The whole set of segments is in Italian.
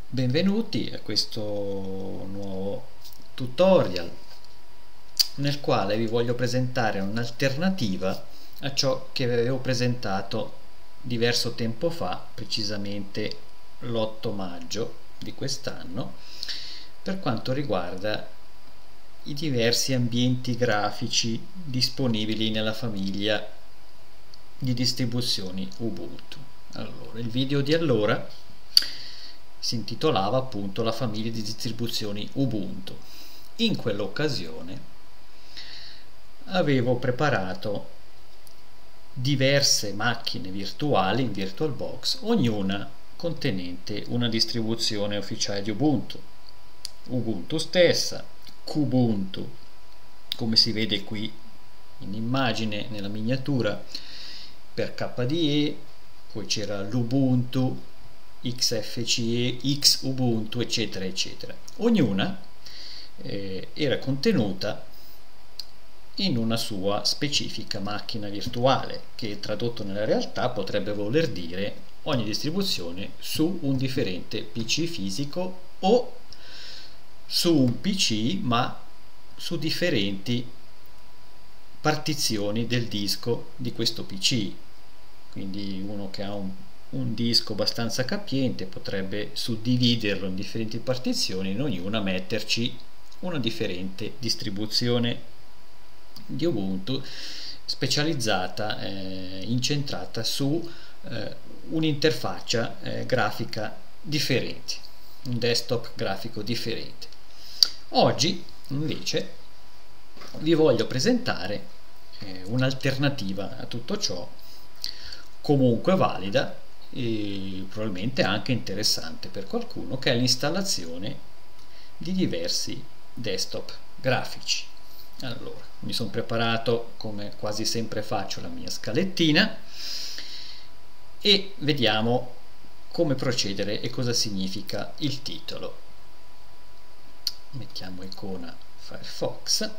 Benvenuti a questo nuovo tutorial nel quale vi voglio presentare un'alternativa a ciò che avevo presentato diverso tempo fa, precisamente l'8 maggio di quest'anno, per quanto riguarda i diversi ambienti grafici disponibili nella famiglia di distribuzioni Ubuntu. Allora, il video di allora si intitolava appunto la famiglia di distribuzioni Ubuntu. In quell'occasione avevo preparato diverse macchine virtuali in VirtualBox, ognuna contenente una distribuzione ufficiale di Ubuntu, Ubuntu stessa, Kubuntu, come si vede qui in immagine nella miniatura, per KDE, poi c'era l'Ubuntu, XFCE, Xubuntu, eccetera eccetera. Ognuna era contenuta in una sua specifica macchina virtuale, che tradotto nella realtà potrebbe voler dire ogni distribuzione su un differente PC fisico o su un PC ma su differenti partizioni del disco di questo PC. Quindi uno che ha un disco abbastanza capiente potrebbe suddividerlo in differenti partizioni, in ognuna metterci una differente distribuzione di Ubuntu specializzata, incentrata su un'interfaccia grafica differente, un desktop grafico differente. Oggi invece vi voglio presentare un'alternativa a tutto ciò, comunque valida e probabilmente anche interessante per qualcuno, che è l'installazione di diversi desktop grafici. Allora, mi sono preparato, come quasi sempre faccio, la mia scalettina e vediamo come procedere e cosa significa il titolo. Mettiamo icona Firefox,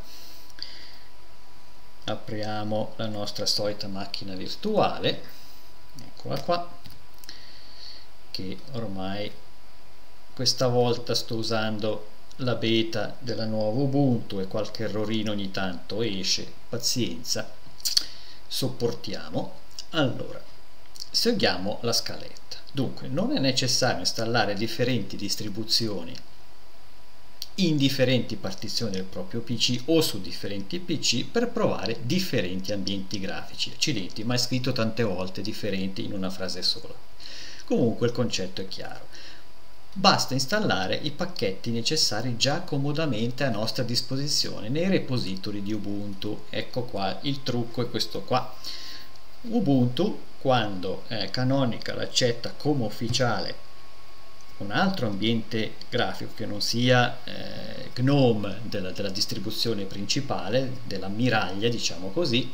apriamo la nostra solita macchina virtuale, eccola qua, che ormai questa volta sto usando la beta della nuova Ubuntu e qualche errorino ogni tanto esce, pazienza, sopportiamo. Allora, seguiamo la scaletta. Dunque, non è necessario installare differenti distribuzioni in differenti partizioni del proprio PC o su differenti PC per provare differenti ambienti grafici. Accidenti, ma è scritto tante volte differenti in una frase sola. Comunque il concetto è chiaro. Basta installare i pacchetti necessari già comodamente a nostra disposizione nei repository di Ubuntu. Ecco qua, il trucco è questo qua. Ubuntu, quando Canonical accetta come ufficiale un altro ambiente grafico che non sia GNOME della distribuzione principale, dell'ammiraglia, diciamo così,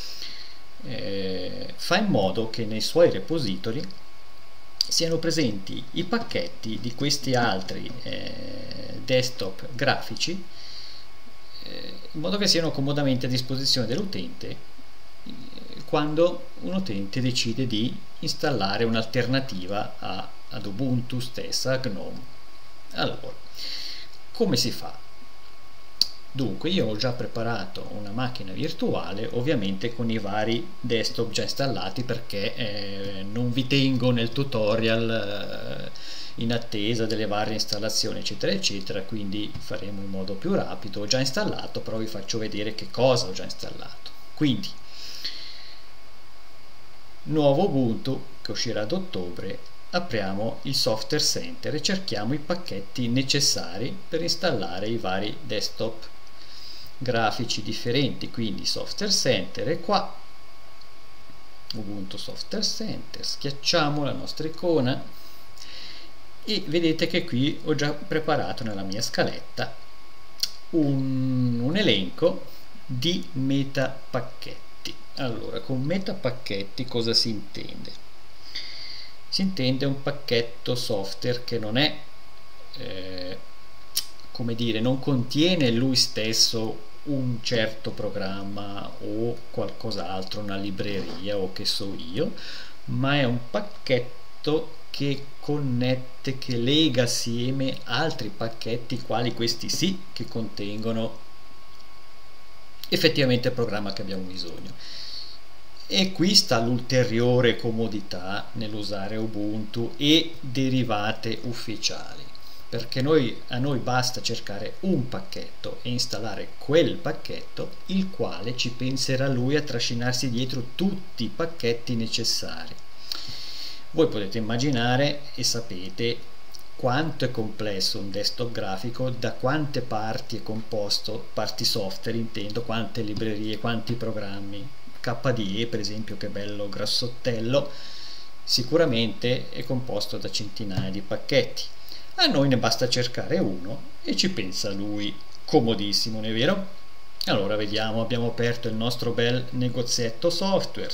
fa in modo che nei suoi repository siano presenti i pacchetti di questi altri desktop grafici, in modo che siano comodamente a disposizione dell'utente quando un utente decide di installare un'alternativa ad Ubuntu stessa, a GNOME. Allora, come si fa? Dunque, io ho già preparato una macchina virtuale, ovviamente con i vari desktop già installati, perché non vi tengo nel tutorial in attesa delle varie installazioni, eccetera eccetera, quindi faremo in modo più rapido. Ho già installato, però vi faccio vedere che cosa ho già installato. Quindi, nuovo Ubuntu che uscirà ad ottobre, apriamo il Software Center e cerchiamo i pacchetti necessari per installare i vari desktop grafici differenti. Quindi Software Center è qua, Ubuntu Software Center, schiacciamo la nostra icona e vedete che qui ho già preparato nella mia scaletta un elenco di metapacchetti. Allora, con metapacchetti cosa si intende? Si intende un pacchetto software che non è come dire, non contiene lui stesso un certo programma o qualcos'altro, una libreria o che so io, ma è un pacchetto che connette, che lega assieme altri pacchetti, quali questi sì, che contengono effettivamente il programma che abbiamo bisogno. E qui sta l'ulteriore comodità nell'usare Ubuntu e derivate ufficiali, perché a noi basta cercare un pacchetto e installare quel pacchetto, il quale ci penserà lui a trascinarsi dietro tutti i pacchetti necessari. Voi potete immaginare e sapete quanto è complesso un desktop grafico, da quante parti è composto, parti software intendo, quante librerie, quanti programmi. KDE per esempio, che bello grassottello, sicuramente è composto da centinaia di pacchetti. A noi ne basta cercare uno e ci pensa lui, comodissimo, non è vero? Allora vediamo, abbiamo aperto il nostro bel negozietto software.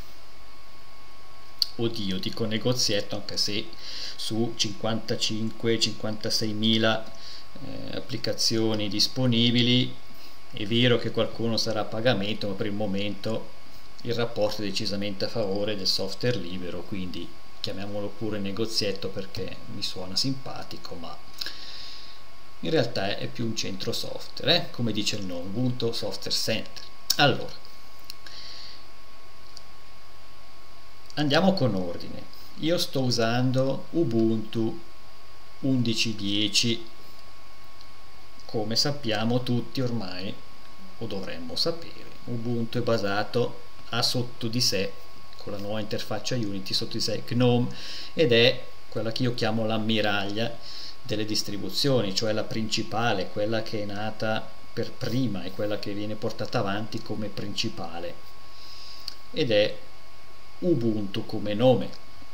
Oddio, dico negozietto anche se su 55-56 mila applicazioni disponibili è vero che qualcuno sarà a pagamento, ma per il momento il rapporto è decisamente a favore del software libero, quindi chiamiamolo pure negozietto perché mi suona simpatico, ma in realtà è più un centro software, come dice il nome, Ubuntu Software Center. Allora, andiamo con ordine. Io sto usando Ubuntu 11.10, come sappiamo tutti ormai, o dovremmo sapere. Ubuntu è basato ha sotto di sé, con la nuova interfaccia Unity, sotto di sé GNOME, ed è quella che io chiamo l'ammiraglia delle distribuzioni, cioè la principale, quella che è nata per prima e quella che viene portata avanti come principale, ed è Ubuntu come nome.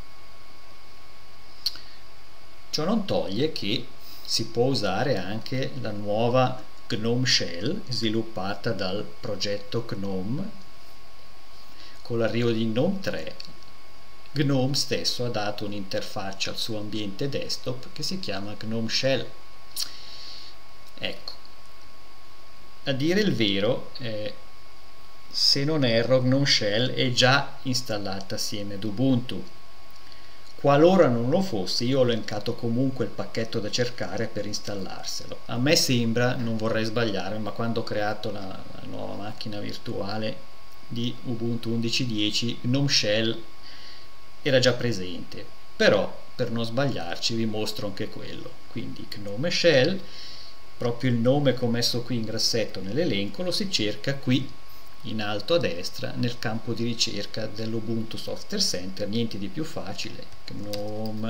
Ciò non toglie che si può usare anche la nuova GNOME Shell sviluppata dal progetto GNOME. Con l'arrivo di GNOME 3, GNOME stesso ha dato un'interfaccia al suo ambiente desktop che si chiama GNOME Shell. Ecco, a dire il vero, se non erro, GNOME Shell è già installata assieme ad Ubuntu. Qualora non lo fosse, io ho elencato comunque il pacchetto da cercare per installarselo. A me sembra, non vorrei sbagliare, ma quando ho creato la nuova macchina virtuale di Ubuntu 11.10, GNOME Shell era già presente, però per non sbagliarci vi mostro anche quello. Quindi GNOME Shell, proprio il nome che ho messo qui in grassetto nell'elenco, lo si cerca qui in alto a destra nel campo di ricerca dell'Ubuntu Software Center, niente di più facile, GNOME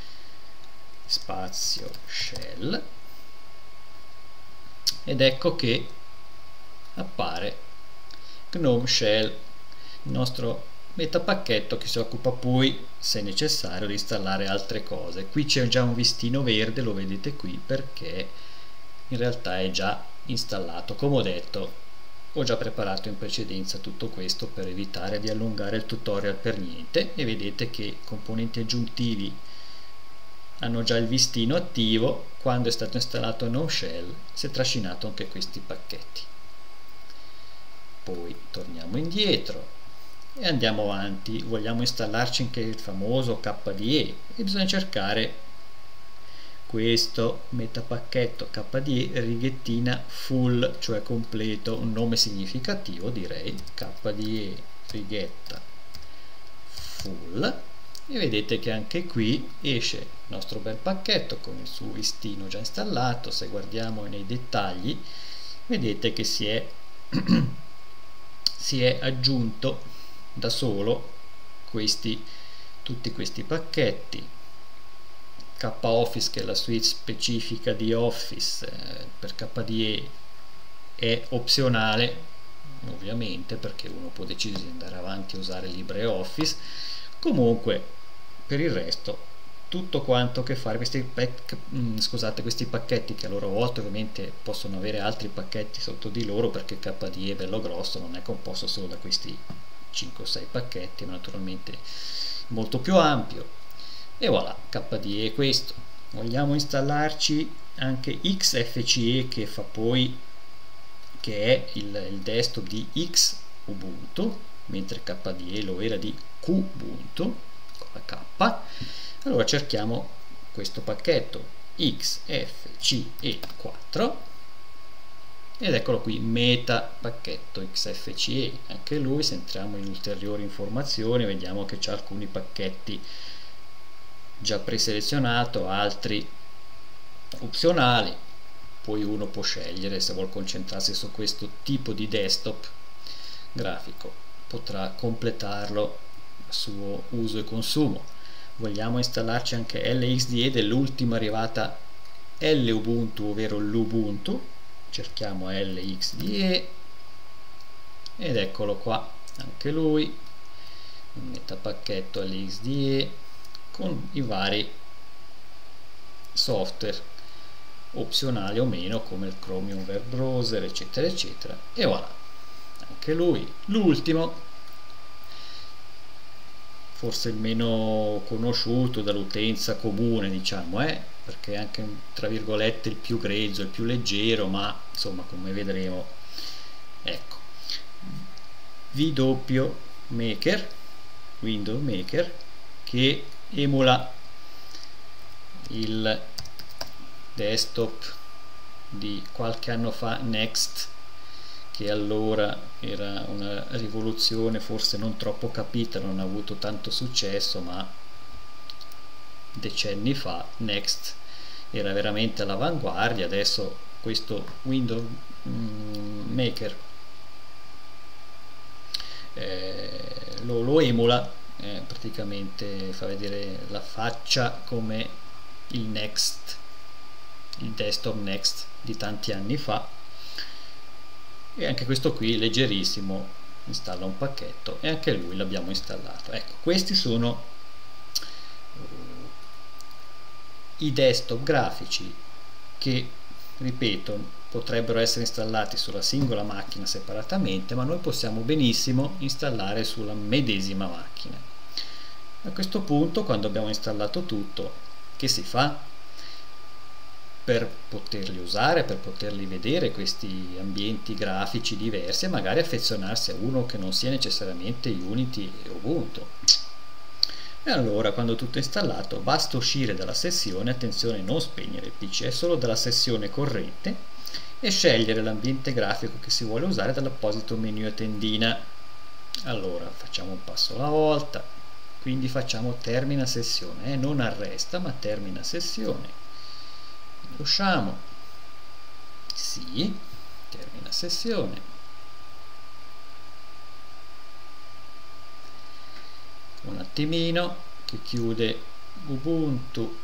spazio Shell, ed ecco che appare GNOME Shell, il nostro metapacchetto che si occupa poi, se necessario, di installare altre cose. Qui c'è già un listino verde, lo vedete qui, perché in realtà è già installato. Come ho detto, ho già preparato in precedenza tutto questo per evitare di allungare il tutorial per niente, e vedete che componenti aggiuntivi hanno già il listino attivo. Quando è stato installato GNOME Shell si è trascinato anche questi pacchetti. Poi torniamo indietro e andiamo avanti. Vogliamo installarci anche il famoso KDE e bisogna cercare questo metapacchetto KDE righettina full, cioè completo, un nome significativo direi, KDE righetta full, e vedete che anche qui esce il nostro bel pacchetto con il suo listino già installato. Se guardiamo nei dettagli vedete che si è aggiunto da solo tutti questi pacchetti. KOffice, che è la suite specifica di Office per KDE, è opzionale ovviamente, perché uno può decidere di andare avanti a usare LibreOffice. Comunque per il resto tutto quanto che fare. Questi pacchetti, che a loro volta ovviamente possono avere altri pacchetti sotto di loro, perché KDE è bello grosso, non è composto solo da questi 5 o 6 pacchetti, ma naturalmente molto più ampio. E voilà, KDE è questo. Vogliamo installarci anche XFCE, che è il desktop di Xubuntu, mentre KDE lo era di Kubuntu con la K. Allora cerchiamo questo pacchetto XFCE4 ed eccolo qui, meta pacchetto XFCE. Anche lui, se entriamo in ulteriori informazioni, vediamo che c'è alcuni pacchetti già preselezionato, altri opzionali. Poi uno può scegliere se vuole concentrarsi su questo tipo di desktop grafico, potrà completarlo a suo uso e consumo. Vogliamo installarci anche LXDE dell'ultima arrivata L'Ubuntu, ovvero l'Ubuntu, cerchiamo LXDE ed eccolo qua, anche lui, il metapacchetto LXDE con i vari software opzionali o meno, come il Chromium Web Browser, eccetera eccetera, e voilà, anche lui, l'ultimo, forse il meno conosciuto dall'utenza comune, diciamo, perché è anche tra virgolette il più grezzo, il più leggero, ma insomma, come vedremo, ecco, VW Maker, Window Maker, che emula il desktop di qualche anno fa, Next, che allora era una rivoluzione, forse non troppo capita, non ha avuto tanto successo, ma decenni fa Next era veramente all'avanguardia. Adesso questo Window Maker lo emula, praticamente fa vedere la faccia come il Next, il desktop Next di tanti anni fa, e anche questo qui leggerissimo, installa un pacchetto e anche lui l'abbiamo installato. Ecco, questi sono i desktop grafici che, ripeto, potrebbero essere installati sulla singola macchina separatamente, ma noi possiamo benissimo installare sulla medesima macchina. A questo punto, quando abbiamo installato tutto, che si fa? Per poterli usare, per poterli vedere questi ambienti grafici diversi, e magari affezionarsi a uno che non sia necessariamente Unity e Ubuntu. E allora, quando tutto è installato, basta uscire dalla sessione, attenzione, non spegnere il PC, è solo dalla sessione corrente, e scegliere l'ambiente grafico che si vuole usare dall'apposito menu a tendina. Allora facciamo un passo alla volta, quindi facciamo termina sessione, non arresta ma termina sessione. Usciamo, sì, termina sessione, un attimino che chiude Ubuntu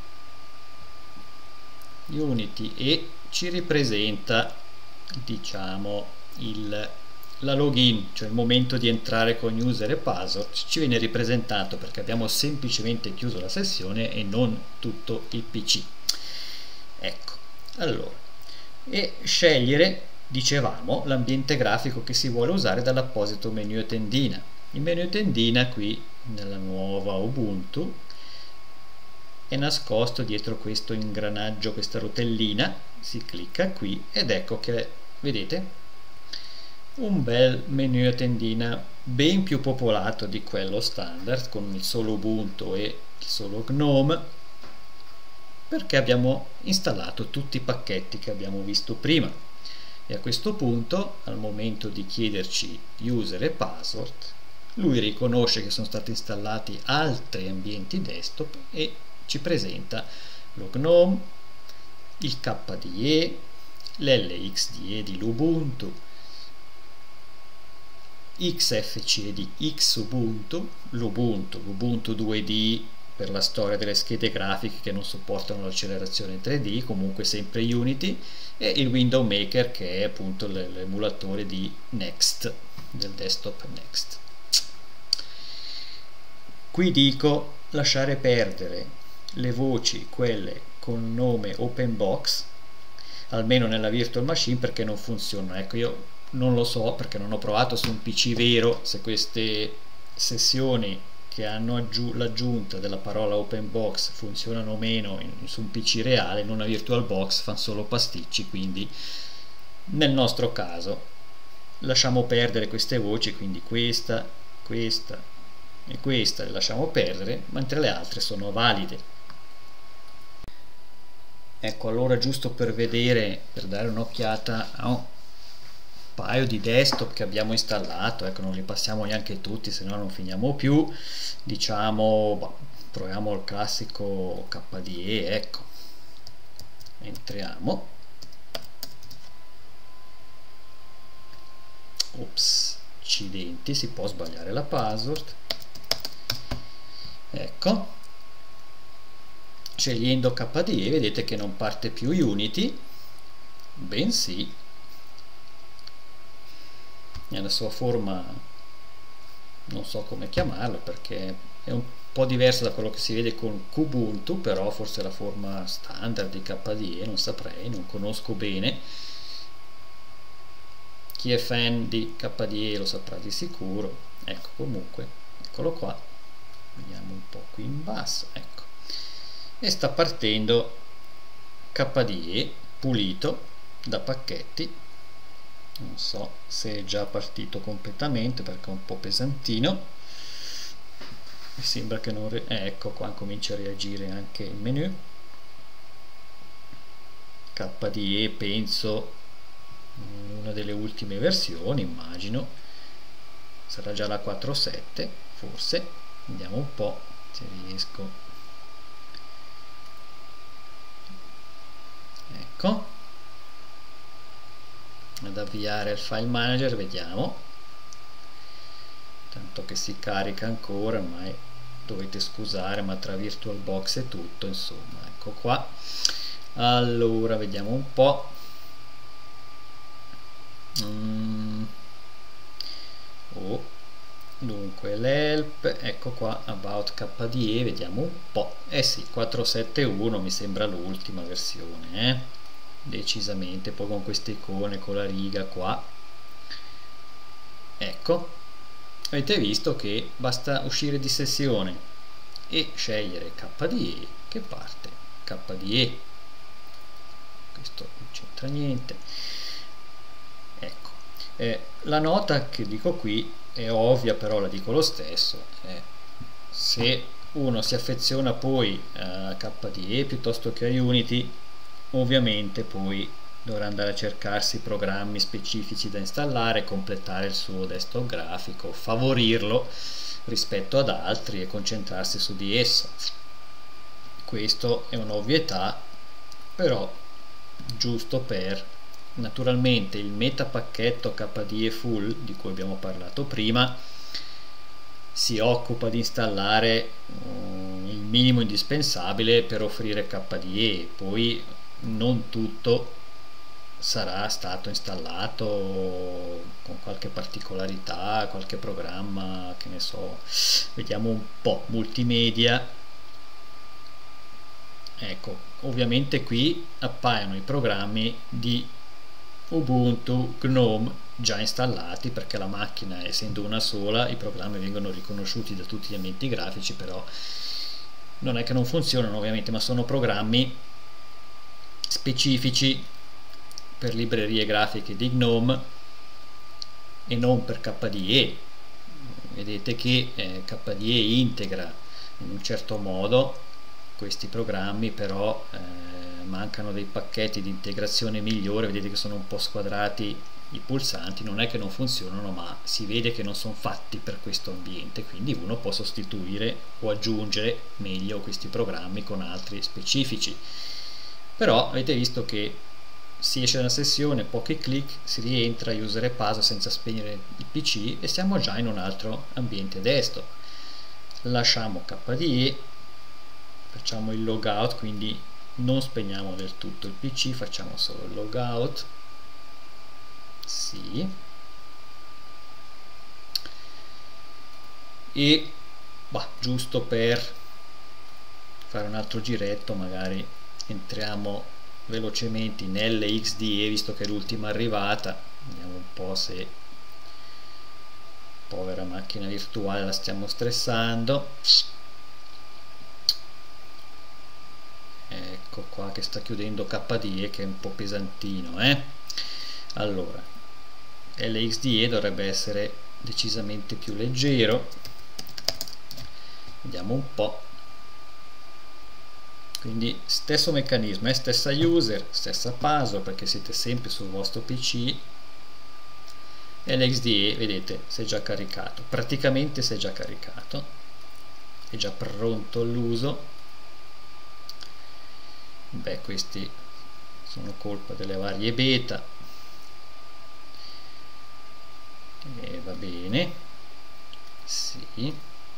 Unity e ci ripresenta, diciamo, la login, cioè il momento di entrare con user e password. Ci viene ripresentato perché abbiamo semplicemente chiuso la sessione e non tutto il PC. Ecco, allora, e scegliere, dicevamo, l'ambiente grafico che si vuole usare dall'apposito menu a tendina. Il menu a tendina qui nella nuova Ubuntu è nascosto dietro questo ingranaggio, questa rotellina. Si clicca qui ed ecco che, vedete, un bel menu a tendina ben più popolato di quello standard con il solo Ubuntu e il solo GNOME, perché abbiamo installato tutti i pacchetti che abbiamo visto prima. E a questo punto, al momento di chiederci user e password, lui riconosce che sono stati installati altri ambienti desktop e ci presenta lo GNOME, il KDE, l'LXDE di Ubuntu, XFCE di Xubuntu, l'Ubuntu 2D per la storia delle schede grafiche che non supportano l'accelerazione 3D, comunque sempre Unity, e il Window Maker che è appunto l'emulatore di Next, del desktop Next. Qui dico lasciare perdere le voci, quelle con nome OpenBox, almeno nella virtual machine, perché non funzionano. Ecco, io non lo so perché non ho provato su un PC vero se queste sessioni che hanno l'aggiunta della parola OpenBox funzionano o meno su un PC reale. In una VirtualBox fanno solo pasticci, quindi nel nostro caso lasciamo perdere queste voci, quindi questa e questa le lasciamo perdere, mentre le altre sono valide. Ecco, allora giusto per vedere, per dare un'occhiata a un paio di desktop che abbiamo installato, ecco, non li passiamo neanche tutti, se no non finiamo più. Diciamo, proviamo il classico KDE, ecco, entriamo, ops, accidenti, si può sbagliare la password, ecco, scegliendo KDE vedete che non parte più Unity, bensì nella sua forma, non so come chiamarlo perché è un po' diverso da quello che si vede con Kubuntu, però forse la forma standard di KDE, non saprei, non conosco bene. Chi è fan di KDE lo saprà di sicuro. Ecco, comunque, eccolo qua, vediamo un po' qui in basso, ecco, e sta partendo KDE pulito da pacchetti. Non so se è già partito completamente perché è un po' pesantino, mi sembra che non ecco qua comincia a reagire anche il menu. KDE penso una delle ultime versioni, immagino sarà già la 4.7 forse, vediamo un po' se riesco, ecco, ad avviare il file manager, vediamo, tanto che si carica ancora, ormai dovete scusare ma tra VirtualBox e tutto, insomma, ecco qua. Allora vediamo un po', dunque l'help, ecco qua, about KDE, vediamo un po', sì, 4.7.1 mi sembra l'ultima versione, decisamente, poi con queste icone, con la riga qua, ecco, avete visto che basta uscire di sessione e scegliere KDE che parte KDE, questo non c'entra niente, ecco. La nota che dico qui è ovvia, però la dico lo stesso, se uno si affeziona poi a KDE piuttosto che a Unity, ovviamente poi dovrà andare a cercarsi programmi specifici da installare, completare il suo desktop grafico, favorirlo rispetto ad altri e concentrarsi su di esso. Questo è un'ovvietà, però giusto per, naturalmente il metapacchetto KDE Full di cui abbiamo parlato prima si occupa di installare il minimo indispensabile per offrire KDE, poi non tutto sarà stato installato con qualche particolarità, qualche programma, che ne so, vediamo un po', multimedia, ecco, ovviamente qui appaiono i programmi di Ubuntu, GNOME già installati, perché la macchina essendo una sola i programmi vengono riconosciuti da tutti gli ambienti grafici, però non è che non funzionano ovviamente, ma sono programmi specifici per librerie grafiche di GNOME e non per KDE. Vedete che KDE integra in un certo modo questi programmi, però mancano dei pacchetti di integrazione migliore, vedete che sono un po' squadrati i pulsanti, non è che non funzionano, ma si vede che non sono fatti per questo ambiente, quindi uno può sostituire o aggiungere meglio questi programmi con altri specifici. Però avete visto che si esce dalla sessione, pochi clic, si rientra, user e password senza spegnere il PC e siamo già in un altro ambiente desktop. Lasciamo KDE, facciamo il logout, quindi non spegniamo del tutto il PC, facciamo solo il logout, sì, e giusto per fare un altro giretto magari entriamo velocemente in LXDE, visto che è l'ultima arrivata, vediamo un po' se, povera macchina virtuale, la stiamo stressando. Ecco qua che sta chiudendo KDE, che è un po' pesantino, allora LXDE dovrebbe essere decisamente più leggero, Vediamo un po'. Quindi stesso meccanismo, stessa user, stessa password perché siete sempre sul vostro PC, e l'XDE vedete si è già caricato, praticamente si è già caricato, è già pronto all'uso. Beh, questi sono colpa delle varie beta, e va bene, sì.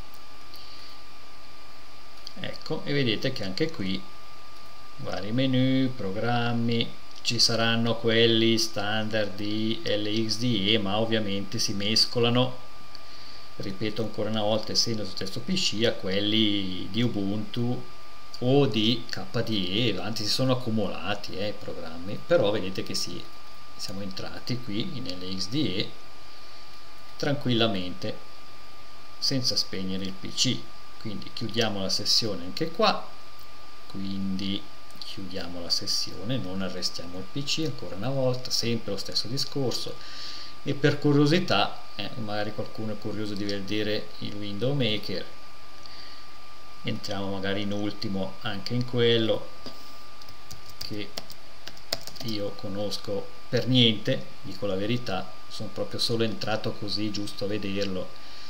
Ecco, e vedete che anche qui vari menu, programmi, ci saranno quelli standard di LXDE, ma ovviamente si mescolano, ripeto ancora una volta, essendo sul stesso PC, a quelli di Ubuntu o di KDE, anzi si sono accumulati i programmi, però vedete che siamo entrati qui in LXDE tranquillamente senza spegnere il PC. Quindi chiudiamo la sessione anche qua, quindi chiudiamo la sessione, non arrestiamo il PC ancora una volta, sempre lo stesso discorso. E per curiosità, magari qualcuno è curioso di vedere il Window Maker, entriamo magari in ultimo anche in quello che io conosco per niente, dico la verità, sono proprio solo entrato così giusto a vederlo,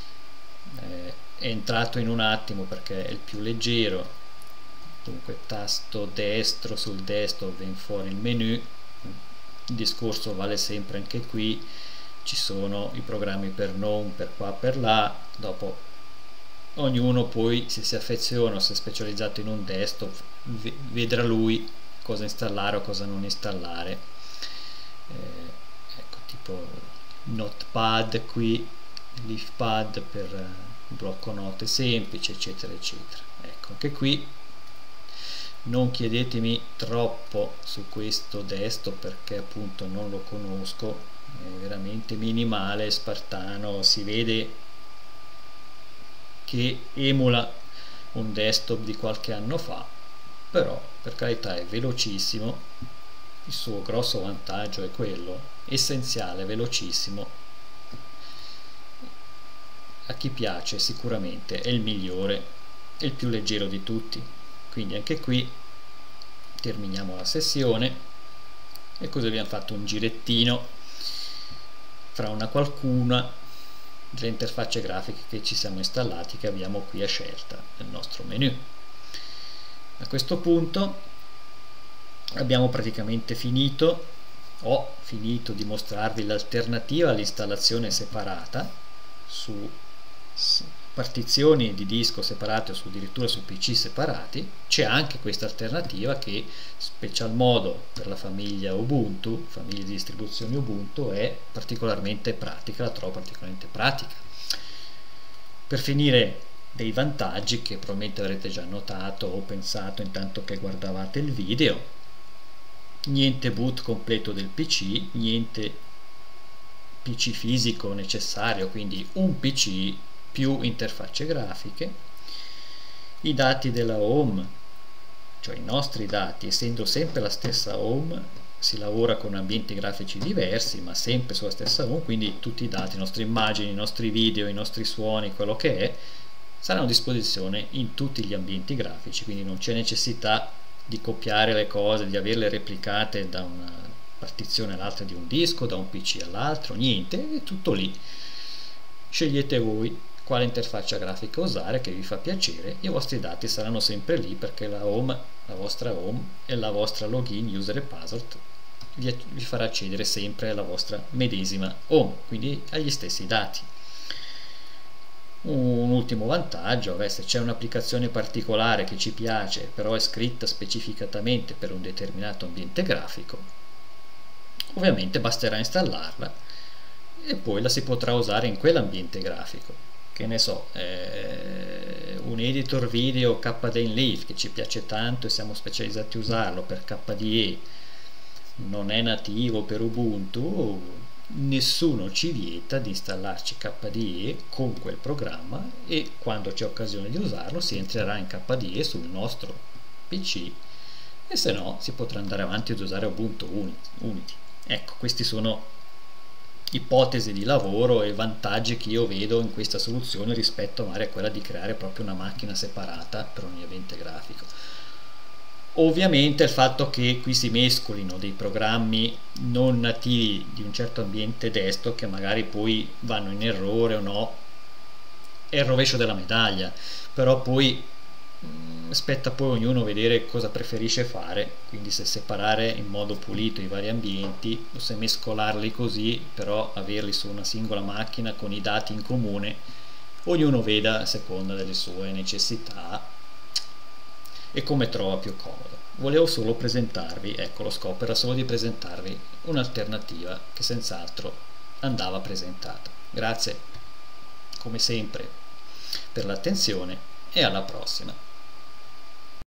è entrato in un attimo perché è il più leggero. Dunque tasto destro sul desktop viene fuori il menu, il discorso vale sempre anche qui, ci sono i programmi per non, per qua, per là, dopo ognuno poi se si affeziona o si è specializzato in un desktop vedrà lui cosa installare o cosa non installare. Ecco, tipo Notepad qui, Leafpad per blocco note semplice, eccetera eccetera. Ecco, anche qui non chiedetemi troppo su questo desktop perché appunto non lo conosco, è veramente minimale, spartano, si vede che emula un desktop di qualche anno fa, però per carità è velocissimo, il suo grosso vantaggio è quello, essenziale, velocissimo. A chi piace sicuramente è il migliore e il più leggero di tutti. Quindi anche qui terminiamo la sessione e così abbiamo fatto un girettino fra una qualcuna delle interfacce grafiche che ci siamo installati, che abbiamo qui a scelta nel nostro menu. A questo punto abbiamo praticamente finito, ho finito di mostrarvi l'alternativa all'installazione separata su partizioni di disco separate o addirittura su PC separati. C'è anche questa alternativa che, special modo per la famiglia Ubuntu, famiglia di distribuzioni Ubuntu, è particolarmente pratica, la trovo particolarmente pratica. Per finire, dei vantaggi che probabilmente avrete già notato o pensato intanto che guardavate il video: niente boot completo del PC, niente PC fisico necessario, quindi un PC più interfacce grafiche, i dati della home, cioè i nostri dati, essendo sempre la stessa home, si lavora con ambienti grafici diversi ma sempre sulla stessa home, quindi tutti i dati, le nostre immagini, i nostri video, i nostri suoni, quello che è, saranno a disposizione in tutti gli ambienti grafici, quindi non c'è necessità di copiare le cose, di averle replicate da una partizione all'altra di un disco, da un PC all'altro, niente, è tutto lì. Scegliete voi quale interfaccia grafica usare, che vi fa piacere, i vostri dati saranno sempre lì perché la home, la vostra home e la vostra login, user e password vi farà accedere sempre alla vostra medesima home, quindi agli stessi dati. Un ultimo vantaggio, se c'è un'applicazione particolare che ci piace però è scritta specificatamente per un determinato ambiente grafico, ovviamente basterà installarla e poi la si potrà usare in quell'ambiente grafico. Che ne so, un editor video Kdenlive che ci piace tanto e siamo specializzati a usarlo per KDE, non è nativo per Ubuntu, nessuno ci vieta di installarci KDE con quel programma e quando c'è occasione di usarlo si entrerà in KDE sul nostro PC, e se no si potrà andare avanti ad usare Ubuntu Unity. Ecco, questi sono ipotesi di lavoro e vantaggi che io vedo in questa soluzione rispetto magari a quella di creare proprio una macchina separata per ogni evento grafico. Ovviamente il fatto che qui si mescolino dei programmi non nativi di un certo ambiente desktop che magari poi vanno in errore o no è il rovescio della medaglia, però poi spetta poi ognuno vedere cosa preferisce fare, quindi se separare in modo pulito i vari ambienti o se mescolarli così, però averli su una singola macchina con i dati in comune, ognuno veda a seconda delle sue necessità e come trova più comodo. Volevo solo presentarvi, ecco, lo scopo era solo di presentarvi un'alternativa che senz'altro andava presentata. Grazie come sempre per l'attenzione e alla prossima.